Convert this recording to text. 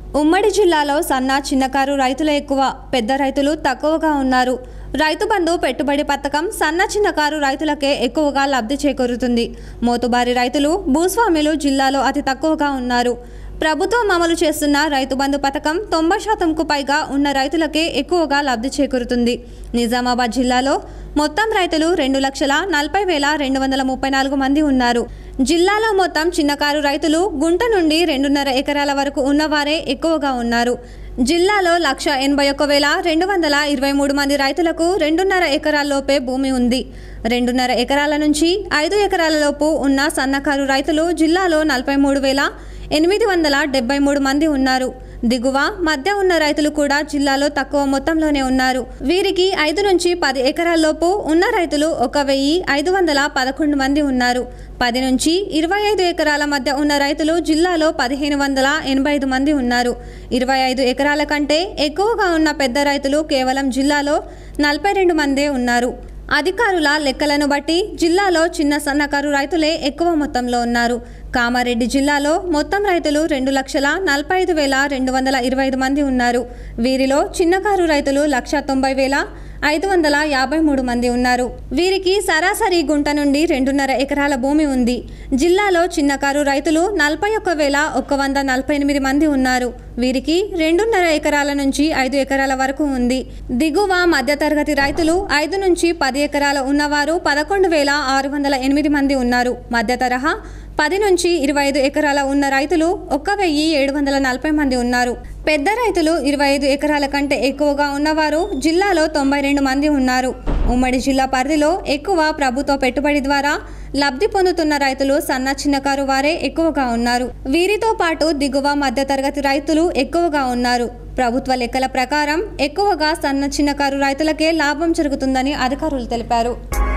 ఉమ్మడి జిల్లాలో సన్న చిన్నకారు రైతులు ఎక్కువ, పెద్ద రైతులు తక్కువగా ఉన్నారు. రైతు బంధు పెట్టుబడి పథకం సన్న చిన్నకారు రైతులకే ఎక్కువగా లబ్ధి చేకూరుతుంది. మోతుబారి రైతులు, భూస్వాములు జిల్లాలో అతి తక్కువగా ఉన్నారు. ప్రభుత్వం అమలు చేస్తున్న రైతు బంధు పథకం 90%కు పైగా ఉన్న రైతులకే ఎక్కువగా లబ్ధి చేకూరుతుంది. నిజామాబాద్ జిల్లాలో మొత్తం రైతులు 2,40,234 మంది ఉన్నారు. జిల్లాలో మొత్తం చిన్నకారు రైతులు గుంట నుండి 2.5 ఎకరాల వరకు ఉన్నవారే ఎక్కువగా ఉన్నారు. జిల్లాలో 181,223 మంది రైతులకు 2.5 ఎకరాల్లోపే భూమి ఉంది. 2.5 ఎకరాల నుంచి 5 ఎకరాల లోపు ఉన్న సన్నకారు రైతులు జిల్లాలో 43,873 మంది ఉన్నారు. దిగువ మధ్య ఉన్న రైతులు కూడా జిల్లాలో తక్కువ మొత్తంలోనే ఉన్నారు. వీరికి 5 నుంచి 10 ఎకరాల్లోపు ఉన్న రైతులు 1,511 మంది ఉన్నారు. 10 నుంచి 25 ఎకరాల మధ్య ఉన్న రైతులు జిల్లాలో 1,585 మంది ఉన్నారు. 25 ఎకరాల కంటే ఎక్కువగా ఉన్న పెద్ద రైతులు కేవలం జిల్లాలో 42 మందే ఉన్నారు. అధికారుల లెక్కలను బట్టి జిల్లాలో చిన్న సన్నకారు రైతులే ఎక్కువ మొత్తంలో ఉన్నారు. కామారెడ్డి జిల్లాలో మొత్తం రైతులు 2,45,225 మంది ఉన్నారు. వీరిలో చిన్నకారు రైతులు 1,90,553 మంది ఉన్నారు. వీరికి సరాసరి గుంట నుండి 2.5 ఎకరాల భూమి ఉంది. జిల్లాలో చిన్నకారు రైతులు 41,148 మంది ఉన్నారు. వీరికి 2.5 ఎకరాల నుంచి 5 ఎకరాల వరకు ఉంది. దిగువ మధ్యతరగతి రైతులు 5 నుంచి 10 ఎకరాలు ఉన్నవారు 11,608 మంది ఉన్నారు. మధ్య తరహా 10 నుంచి 25 ఎకరాల ఉన్న రైతులు 1,740 మంది ఉన్నారు. పెద్ద రైతులు 25 ఎకరాల కంటే ఎక్కువగా ఉన్నవారు జిల్లాలో 92 మంది ఉన్నారు. ఉమ్మడి జిల్లా పరిధిలో ఎక్కువ ప్రభుత్వ పెట్టుబడి ద్వారా లబ్ధి పొందుతున్న రైతులు సన్న చిన్నకారు వారే ఎక్కువగా ఉన్నారు. వీరితో పాటు దిగువ మధ్యతరగతి రైతులు ఎక్కువగా ఉన్నారు. ప్రభుత్వ లెక్కల ప్రకారం ఎక్కువగా సన్న చిన్నకారు రైతులకే లాభం జరుగుతుందని అధికారులు తెలిపారు.